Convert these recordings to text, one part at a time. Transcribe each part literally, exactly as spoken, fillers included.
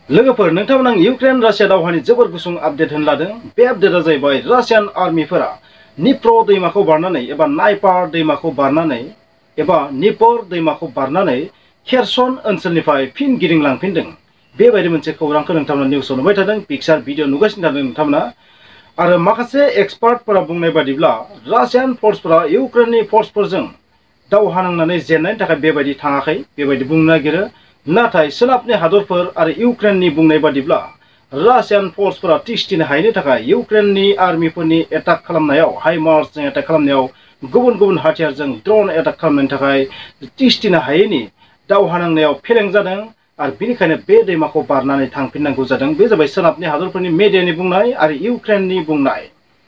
लोगोफोर नोंथांमोन आं इउक्रेन रासिया दावहानि जोबोर गुसुं आपडेट होनो लादों। बे आपडेटआ जाहैबाय रासियान आर्मिफोरा निप्र दैमाखौ बारनानै एबा नाइपार दैमाखौ बारनानै एबा निपर दैमाखौ बारनानै खेरसन ओनसोलनिफ्राय फिन गिदिंलांफिनदों। बेबायदि मोनसे खौरांखौ नोंथांमोना निउसाव नुबाय थादों, पिक्चार भिडिअ नुगासिनो थादों नोंथांमोना। आरो माखासे एक्सपार्टफोरा बुंनाय बादिब्ला रासियान फर्सफोरा इउक्रेननि फर्सफोरजों दावहा नांनानै जेननायनि थाखाय बेबायदि थाङाखै बेबायदि बुंनो नागिरो। नाथाय सोनाबनि हादरफोर आरो इउक्रेननि बुंनाय बादिब्ला रासियान फर्सफोरा तिष्ठिनो हायैनि थाखाय इउक्रेननि आर्मिफोरनि एटाक खालामनायाव हाइमार्सजों एटाक खालामनायाव गुबुन गुबुन हाथियारजों ड्रन एटाक खालामनायनि थाखाय तिष्ठिनो हायैनि दावहा नांनायाव फेलें जादों आरो बिनिखायनो बे दैमाखौ बारनानै थांफिननांगौ जादों। बे जाबाय सोनाबनि हादरफोरनि मिडियानि बुंनाय आरो इउक्रेननि बुंनाय।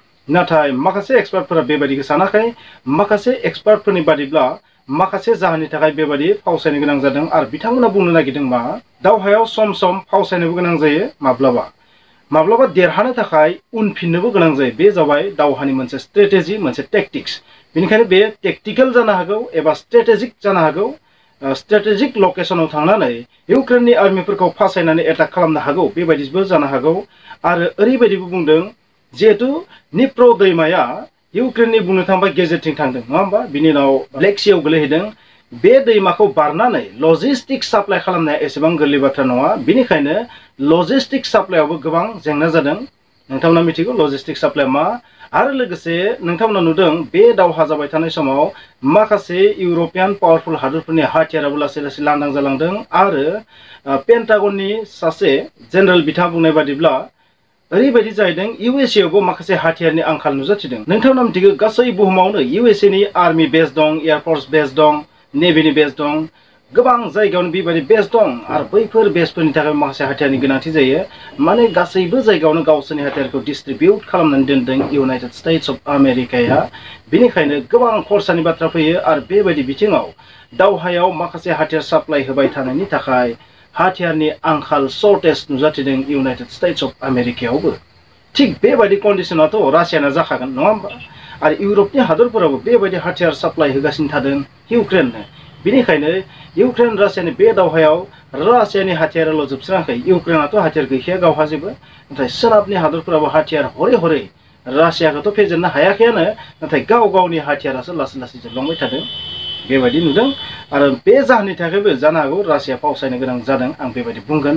नाथाय माखासे एक्सपार्टफोरा बेबायदिखौ सानाखै। माखासे एक्सपार्टफोरनि बादिब्ला माखासे जाहोननि थाखाय बेबायदि फावसायनो गोनां जादों आरो बिथांमोना बुंनो नागिरदों मा दावहायाव सम सम फावसायनोबो गोनां जायो, माब्लाबा माब्लाबा देरहानो थाखाय उनफिननोबो गोनां जायो। बे जाबाय दावहानि मोनसे स्ट्रेटेजि, मोनसे टेक्टिक्स। बेनिखायनो बे टेक्टिकेल जानो हागौ एबा स्ट्रेटेजिक जानो हागौ। स्ट्रेटेजिक लकेशनाव थांनानै इउक्रेननि आर्मिफोरखौ फासायनानै एटाक खालामनो हागौ, बेबायदिबो जानो हागौ। आरो ओरैबायदिबो बुंदों जिहेतु निप्र दैमाया इउक्रेननि बुंनो थाङोबा गेजेरथिं थांदों नङा होमबा, बिनि उनाव ब्लेक सियाव गोलैहैदों। बे दैमाखौ बारनानै लजिस्टिक साप्लाइ खालामनाया एसेबां गोरलै बाथ्रा नङा। बिनिखायनो लजिस्टिक साप्लाइयावबो गोबां जेंना जादों। नोंथांमोना मिथिगौ लजिस्टिक साप्लाइ मा। आरो लोगोसे नोंथांमोना नुदों बे दावहा जाबाय थानाय समाव माखासे इउर'पियान पावारफुल हादरफोरनि हाथियाराबो लासै लासै लांदां जालांदों। आरो पेन्टागननि सासे जेनेरेल बिथाङा बुंनाय बादिब्ला ओरैबायदि जाहैदों इउ एस ए आवबो माखासे हाथियारनि आंखाल नुजाथिदों। नोंथांमोना मिथिगौ गासै बुहुमावनो इउ एस ए नि आर्मि बेस दं, एयारफर्स बेस दं, नेभिनि बेस दं, गोबां जायगायावनो बेबायदि बेस दं। आरो बैफोर बेसफोरनि थाखाय माखासे हाथियारनि गोनांथि जायो। माने गासैबो जायगायावनो गावसोरनि हाथियारखौ डिस्ट्रिबिउट खालामनानै दोनदों इउनाइटेड स्टेट्स अफ आमेरिकाया। बेनिखायनो गोबां खरसानि बाथ्रा फैयो आरो बेबायदि बिथिङाव दावहायाव माखासे हाथियार साप्लाइ होबाय थानायनि थाखाय हाथियारनि आंखाल सर्टेज नुजाथिदों इउनाइटेड स्टेट्स अफ आमेरिकायावबो। थिग बेबायदि कन्डिशनाथ' रासियाना जाखागोन नङा होमबा। आरो इउरपनि हादरफोराबो बेबायदि हाथियार साप्लाइ होगासिनो थादों इउक्रेननो। बिनिखायनो इउक्रेन रासियानि बे दावहायाव रासियानि हाथियाराल' जोबस्राङाखै, इउक्रेनाथ' हाथियार गैखाया गावहा जेबो। नाथाय सोनाबनि हादरफोराबो हाथियार हरै हरै रासियाखौथ' फेजेननो हायाखैयानो, नाथाय गाव गावनि हाथियारासो लासै लासै जोबलांबाय थादों बेबायदि नुदों। आरो बे जाहोननि थाखायबो जानो हागौ रासिया फावसायनो गोनां जादों, आं बेबायदि बुंगोन।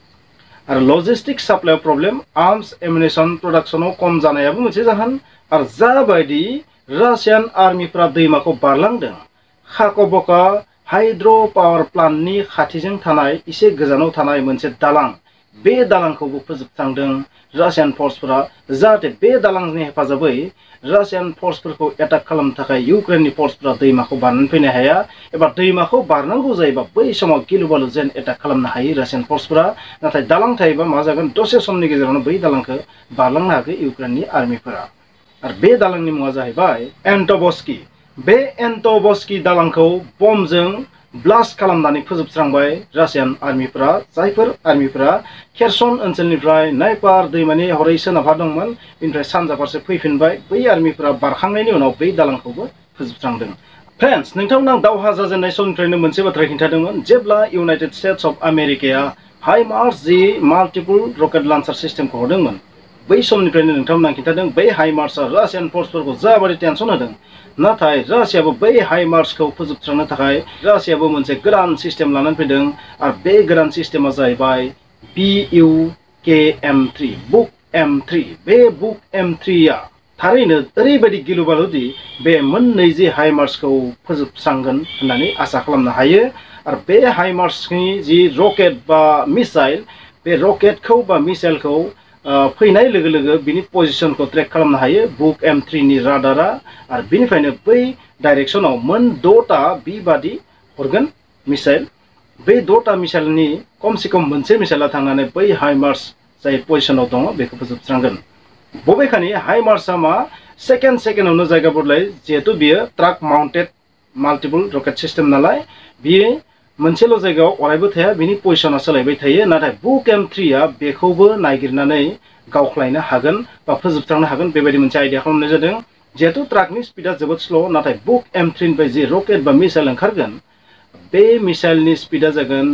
आरो लजिस्टिक साप्लाइयाव प्रब्लेम, आर्मस एमुनेसन प्रडाक्सनाव खम जानायाबो मोनसे जाहोन। आरो जाबायदि रासियान आर्मिफ्रा दैमाखौ बारलांदों, खाक'बका हाइड्र' पावार प्लान्टनि खाथिजों थानाय एसे गोजानाव थानाय मोनसे दालां, बे दालांखौबो फोजोबस्रांदों रासियान फर्सफोरा। जाहाथे बे दालांनि हेफाजाबै रासियान फर्सफोरखौ एटाक खालामनो थाखाय इउक्रेननि फर्सफोरा दैमाखौ बारनानै फैनो हाया एबा दैमाखौ बारनांगौ जायोबा बै समाव गिलु बालु जेन एटाक खालामनो हायो रासियान फर्सफोरा। नाथाय दालां थायोबा मा जागोन, दसे समनि गेजेरावनो बै दालांखौ बारलांनो हागौ इउक्रेननि आर्मिफोरा। आरो बे दालांनि मुङा जाहैबाय एन्ट'बस्की। बे एन्ट'बस्की दालांखौ बमजों ब्लास्ट खालामनानै फोजोबस्रांबाय रासियान आर्मिफोरा। जायफोर आर्मिफोरा खेरसन ओनसोलनिफ्राय नाइपार दैमानि हरै सोनाबहा दंमोन, बेनिफ्राय सानजा फारसे फैफिनबाय, बै आर्मिफोरा बारखांनायनि उनाव बै दालांखौबो फोजोबस्रांदों। फ्रेन्ड्स, नोंथांमोना दावहा जाजेननाय समनिफ्रायनो मोनसे बाथ्रा खिन्थादोंमोन, जेब्ला इउनाइटेड स्टेट्स अफ आमेरिकाया हाइमार्स जि माल्टिपल रकेट लन्चार सिस्टेमखौ हरदोंमोन, बै समनिफ्रायनो नोंथांमोना खिन्थादों बै हाइमार्सआ रासियान फर्सफोरखौ जाबायदि टेनसन होदों। नाथाय रासियाबो बै हाइमार्सखौ फोजोबस्रांनो थाखाय रासियाबो मोनसे गोदान सिस्टेम लानानै फैदों। आरो बे गोदान सिस्टेमा जाहैबाय B U K M three, Buk M three. बे बुक एम थ्रिया थारैनो ओरैबायदि गिलु बालुदि बे मोननै जि हाइमार्सखौ फोजोबस्रांगोन होननानै आसा खालामनो हायो। आरो बे हाइमार्सनि जि रकेट बा मिसाइल, बे रकेटखौ बा मिसाइलखौ फैनाय लोगो लोगो बिनि पजिशनखौ ट्रेक खालामनो हायो बुक एम थ्रिनि राडारा। आरो बिनिफ्रायनो बै डाइरेक्सनाव मोन द'ता बिबादि हरगोन मिसाइल। बै द'ता मिसाइलनि खमसे खम मोनसे मिसाइला थांनानै बै हाइमार्स जाय पजिशनाव दङ बेखौ फोजोबस्रांगोन। बबेखानि हाइमार्सआ मा सेकेन्ड सेकेन्डआवनो जायगा बदलाय, जिहेतु बियो truck mounted multiple rocket system नालाय बियो मोनसेल' जायगायाव अरायबो थाया, बिनि पजिशना सोलायबाय थायो। नाथाय बुक एम थ्रिया बेखौबो नागिरनानै गावख्लायनो हागोन बा फोजोबस्रांनो हागोन, बेबायदि मोनसे आइडिया खालामनाय जादों। जिहेतु ट्राकनि स्पिडा जोबोद स्ल', नाथाय बुक एम थ्रिनिफ्राय जि रकेट बा मिसाइल ओंखारगोन, बे मिसाइलनि स्पिडा जागोन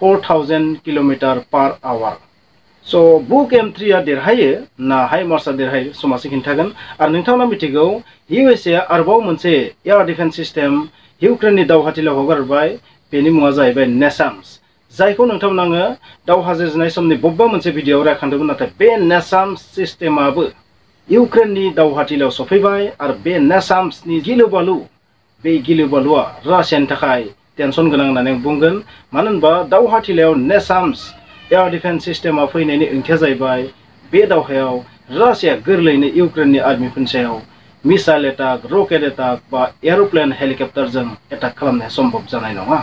four thousand kilometre per hour स' बुक एम थ्री आ देरहायो ना हाइ मार्सआ देरहायो समाजै खिन्थागोन आरो नोंथांमोना मिथिगौ इउ एस ए आरोबाव मोनसे एयार डिफेन्स सिस्टेम इउक्रेननि दावहाथिलियाव हगारबाय बेनि मुङा जाहैबाय नेसाम्स जायखौ नोंथांमोना आङो दावहा जुजिनाय समनि बबेबा मोनसे भिडिअ'आव रायखांदोंमोन नाथाय बे नेसाम्स सिस्टेमाबो इउक्रेननि दावहाथिलियाव सफैबाय आरो बे नेसाम्सनि गिलु बालु बे गिलु बालुआ रासियानि थाखाय टेनसन गोनां होननानै आं बुंगोन मानो होनबा दावहाथिलियाव नेसाम्स एयार डिफेन्स सिस्टेमा फैनायनि ओंथिया जाहैबाय बे दावहायाव रासिया गोरलैयैनो इउक्रेननि आर्मिफोरनि सायाव मिसाइल एटाक रकेट एटाक बा एर'प्लेन हेलिकप्टारजों एटाक खालामनाया सम्भब जानाय नङा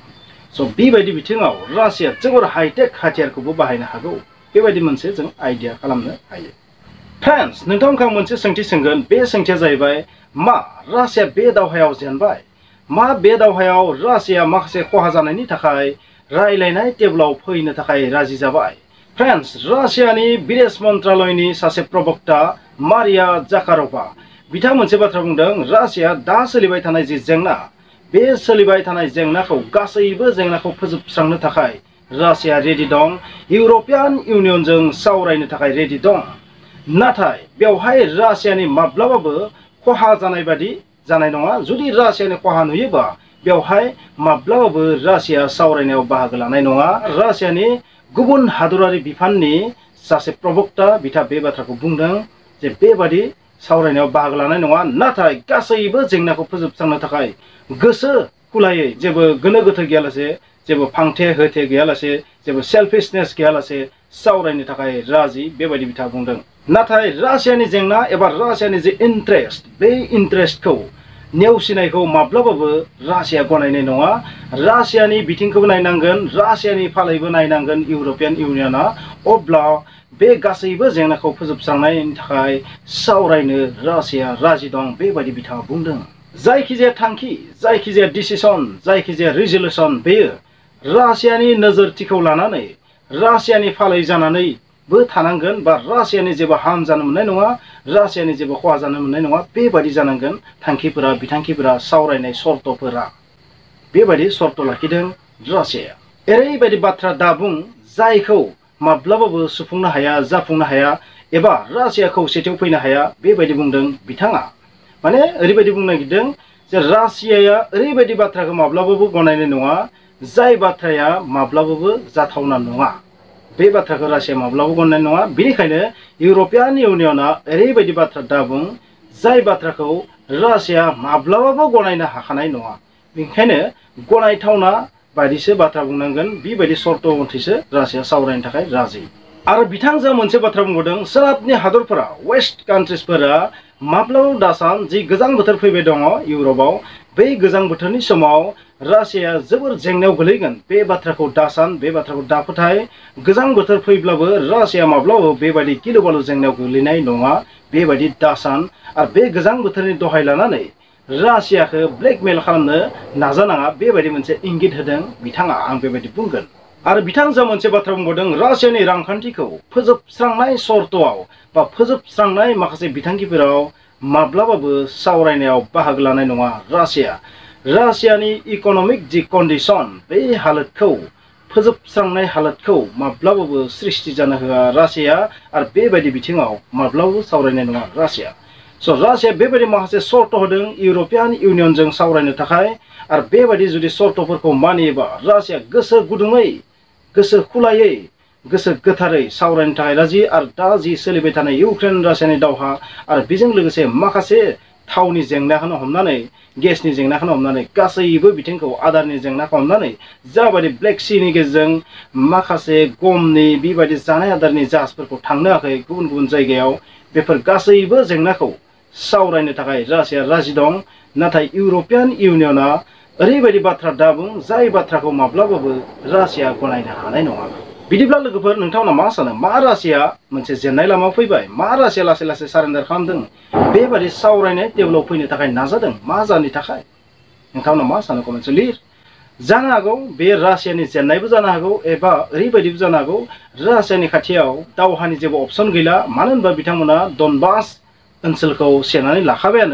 स' बेबायदि बिथिङाव रासिया जोबोर हाइटेक हाथियारखौबो बाहायनो हागौ बेबायदि मोनसे जों आइडिया खालामनो हायो फ्रेन्ड्स नोंथांमोनखौ आं मोनसे सोंथि सोंगोन बे सोंथिया जाहैबाय मा रासिया बे दावहायाव जेनबाय मा बे दावहायाव रासिया माखासे खहा जानायनि थाखाय रायलायनाय टेबोलाव फैनो थाखाय राजि जाबाय फ्रेन्ड्स रासियानि बिदेश मन्त्रालयनि सासे प्रवक्ता मारिया जाकार'भा बिथाङा मोनसे बाथ्रा बुंदों रासिया दा सोलिबाय थानाय जि जेंना बे सोलिबाय थानाय जेंनाखौ गासैबो जेंनाखौ फोजोबस्रांनो थाखाय रासिया रेडि दं इउर'पियान इउनियनजों सावरायनो थाखाय रेडि दं नाथाय बेवहाय रासियानि माब्लाबाबो खहा जानाय बादि जानाय नङा जुदि रासियानि खहा नुयोबा बेवहाय माब्लाबाबो रासिया सावरायनायाव बाहागो लानाय नङा रासियानि गुबुन हादरारि बिफाननि सासे प्रवक्ता बिथाङा बे बाथ्राखौ बुंदों जे बेबादि सावरायनायाव बाहागो लानाय नङा नाथाय गासैबो जेंनाखौ फोजोबस्रांनो थाखाय गोसो खुलायै जेबो गोनो गोथो गैयालासे जेबो फांथे होथे गैयालासे जेबो सेल्फिशनेस गैयालासे सावरायनो थाखाय राजि बेबायदि बिथाङा बुंदों नाथाय रासियानि जेंना एबा रासियानि जे इन्ट्रेस्ट बे इन्ट्रेस्टखौ नेवसिनायखौ माब्लाबाबो रासिया गनायनाय नङा रासियानि बिथिंखौबो नायनांगोन रासियानि फालायबो नायनांगोन इउर'पियान इउनियना अब्ला बे गासैबो जेंनाखौ फोजोबस्रांनायनि थाखाय सावरायनो रासिया राजि दं बेबायदि बिथाङा बुंदों जायखिजाया थांखि जायखिजाया डिसिसन जायखिजाया रिजोलुसन बेयो रासियानि नोजोरथिखौ लानानै रासियानि फालाय जानानैबो थानांगोन बा रासियानि जेबो हार्म जानो मोननाय नङा रासियानि जेबो खहा जानो मोननाय नङा बेबायदि जानांगोन थांखिफोरा बिथांखिफोरा सावरायनाय सर्तफोरा बेबायदि सर्त लाखिदों रासिया ओरैबायदि बाथ्रा दाबुं जायखौ माब्लाबाबो सुफुंनो हाया जाफुंनो हाया एबा रासिया खौसेथियाव फैनो हाया बेबायदि बुंदों बिथाङा माने ओरैबायदि बुंनो नागिरदों जे रासियाया ओरैबायदि बाथ्राखौ माब्लाबाबो गनायनाय नङा जाय बाथ्राया माब्लाबाबो जाथावना नङा बे बाथ्राखौ रासिया माब्लाबाबो गनायनाय नङा बेनिखायनो इउर'पियान इउनियना ओरैबायदि बाथ्रा दाबुं जाय बाथ्राखौ रासिया माब्लाबाबो गनायनो हाखानाय नङा बेनिखायनो गनायथावना बायदिसो बाथ्रा बुंनांगोन बेबायदि सर्त मथैसो रासिया सावरायनो थाखाय राजि आरो बिथांजोआ मोनसे बाथ्रा बुंबावदों सोनाबनि हादरफोरा वेस्ट कान्ट्रिसफोरा माब्लाबाबो दासान जि गोजां बोथोर फैबाय दङ इउर'पआव बै गोजां बोथोरनि समाव रासिया जोबोर जेंनायाव गोलैगोन बे बाथ्राखौ दासान बे बाथ्राखौ दाफोथाय गोजां बोथोर फैब्लाबो रासिया माब्लाबाबो बेबायदि गिलु बालु जेंनायाव गोलैनाय नङा बेबायदि दासान आरो बे गोजां बोथोरनि दहाय लानानै रासियाखौ ब्लेकमेल खालामनो नाजानाङा बेबायदि मोनसे इंगित होदों बिथाङा आं बेबायदि बुंगोन आरो बिथांजोआ मोनसे बाथ्रा बुंबावदों रासियानि रांखान्थिखौ फोजोबस्रांनाय सर्तआव बा फोजोबस्रांनाय माखासे बिथांखिफोराव माब्लाबाबो सावरायनायाव बाहागो लानाय नङा रासिया रासियानि इक'नमिक जि कन्डिसन बे हालोदखौ फोजोबस्रांनाय हालोदखौ माब्लाबाबो सृष्टि जानो होआ रासिया आरो बेबायदि बिथिङाव माब्लाबाबो सावरायनाय नङा रासिया स' रासिया बेबायदि माखासे सर्त होदों इउर'पियान इउनियनजों सावरायनो थाखाय आरो बेबायदि जुदि सर्तफोरखौ मानियोबा रासिया गोसो गुदुङै गोसो खुलायै गोसो गोथारै सावरायनो थाखाय राजि आरो दा जि सोलिबाय थानाय इउक्रेन रासियानि दावहा आरो बेजों लोगोसे माखासे थावनि जेंनाखौनो हमनानै गेसनि जेंनाखौनो हमनानै गासैबो बिथिंखौ आदारनि जेंनाखौ हमनानै जाबायदि ब्लेक सीनि गेजेरजों माखासे गमनि बेबायदि जानाय आदारनि जाहाजफोरखौ थांनो हायाखै गुबुन गुबुन जायगायाव बेफोर गासैबो जेंनाखौ सावरायनो थाखाय रासिया राजि दं नाथाय इउर'पियान इउनियना ओरैबायदि बाथ्रा दाबुं जाय बाथ्राखौ माब्लाबाबो रासिया गनायनो हानाय नङा बिदिब्ला लोगोफोर नोंथांमोना मा सानो मा रासिया मोनसे जेननाय लामायाव फैबाय मा रासिया लासै लासै सारेन्डार खालामदों बेबायदि सावरायनाय टेबोलाव फैनो थाखाय नाजादों मा जानो थाखाय नोंथांमोना मा सानो कमेन्टआव लिर जानो हागौ बे रासियानि जेननायबो जानो हागौ एबा ओरैबायदिबो जानो हागौ रासियानि खाथियाव दावहानि जेबो अपसन गैला मानो होनबा बिथांमोना डनबास ओनसोलखौ सेनानै लाखाबायानो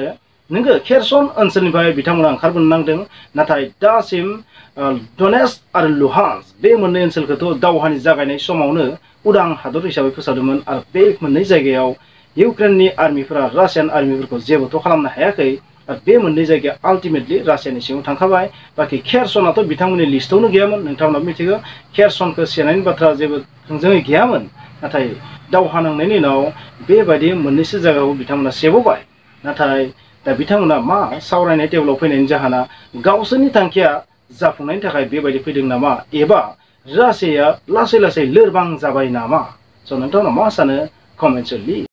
नोंगो खेरसन ओनसोलनिफ्राय बिथांमोना ओंखारबोनो नांदों नाथाय दासिम डनेट्स्क आरो लुहान्स्क बे मोननै ओनसोलखौथ' दावहानि जागायनाय समावनो उदां हादर हिसाबै फोसावदोंमोन आरो बे मोननै जायगायाव इउक्रेननि आर्मिफोरा रासियान आर्मिफोरखौ जेबोथ' खालामनो हायाखै आरो बे मोननै जायगाया आल्टिमेटलि रासियानि सिङाव थांखाबाय बाखि खेरसनाथ' बिथांमोननि लिस्टआवनो गैयामोन नोंथांमोनाबो मिथिगौ खेरसनखौ सेनायनि बाथ्रा जेबो थोंजोङै गैयामोन नाथाय दावहा नांनायनि उनाव बेबायदि मोननैसो जायगाखौ बिथांमोना सेबोबाय नाथाय दा बिथांमोना मा सावरायनाय टेबोलाव फैनायनि जाहोना गावसोरनि थांखिया जाफुंनायनि थाखाय बेबायदि फैदों नामा एबा रासियाया लासै लासै लोरबां जाबाय नामा स' नोंथांमोना मा सानो कमेन्ट्सआव लिर